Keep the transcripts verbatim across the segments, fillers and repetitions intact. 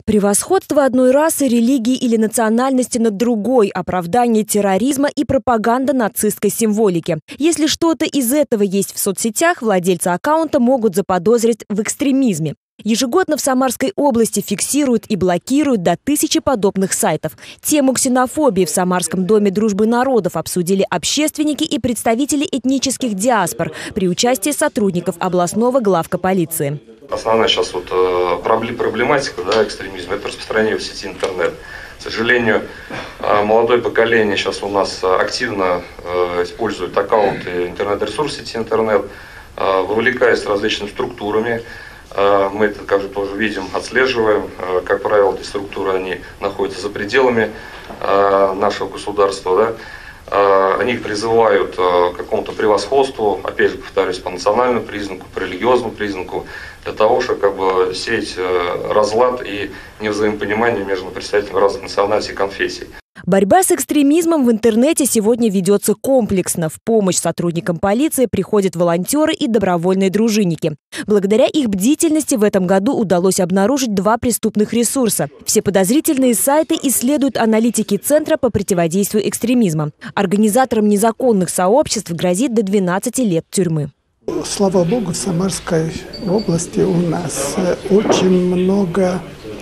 Превосходство одной расы, религии или национальности над другой, оправдание терроризма и пропаганда нацистской символики. Если что-то из этого есть в соцсетях, владельцы аккаунта могут заподозрить в экстремизме. Ежегодно в Самарской области фиксируют и блокируют до тысячи подобных сайтов. Тему ксенофобии в Самарском доме дружбы народов обсудили общественники и представители этнических диаспор при участии сотрудников областного главка полиции. Основная сейчас вот проблематика, да, экстремизма – это распространение в сети интернет. К сожалению, молодое поколение сейчас у нас активно использует аккаунты интернет-ресурсов сети интернет, вовлекаясь различными структурами. Мы это, как же, тоже видим, отслеживаем. Как правило, эти структуры они находятся за пределами нашего государства. Да? Они призывают к какому-то превосходству, опять же, повторюсь, по национальному признаку, по религиозному признаку, для того, чтобы как бы сеять разлад и невзаимопонимание между представителями разных национальностей и конфессий. Борьба с экстремизмом в интернете сегодня ведется комплексно. В помощь сотрудникам полиции приходят волонтеры и добровольные дружинники. Благодаря их бдительности в этом году удалось обнаружить два преступных ресурса. Все подозрительные сайты исследуют аналитики Центра по противодействию экстремизму. Организаторам незаконных сообществ грозит до двенадцати лет тюрьмы. Слава богу, в Самарской области у нас очень много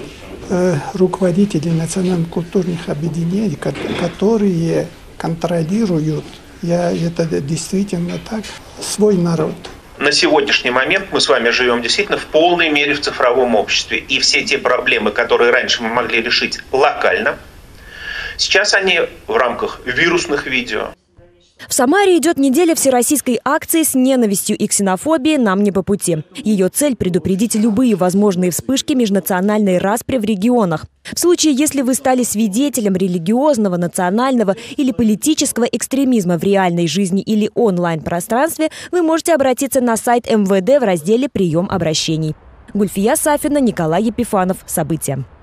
руководителей национально-культурных объединений, которые контролируют, я, это действительно так, свой народ. На сегодняшний момент мы с вами живем действительно в полной мере в цифровом обществе. И все те проблемы, которые раньше мы могли решить локально, сейчас они в рамках вирусных видео. В Самаре идет неделя всероссийской акции с ненавистью и ксенофобией «Нам не по пути». Ее цель – предупредить любые возможные вспышки межнациональной распри в регионах. В случае, если вы стали свидетелем религиозного, национального или политического экстремизма в реальной жизни или онлайн-пространстве, вы можете обратиться на сайт эм вэ дэ в разделе «Прием обращений». Гульфия Сафина, Николай Епифанов. События.